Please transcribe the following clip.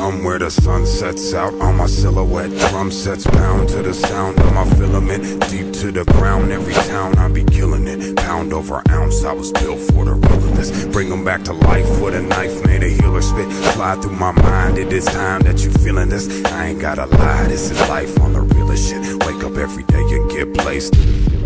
I'm where the sun sets out on my silhouette. Drum sets pound to the sound of my filament. Deep to the ground, every town I be killing it. Pound over ounce, I was built for the real of this. Bring them back to life with a knife, made a healer spit. Slide through my mind, it is time that you feeling this. I ain't gotta lie, this is life on the realest shit. Wake up every day and get placed.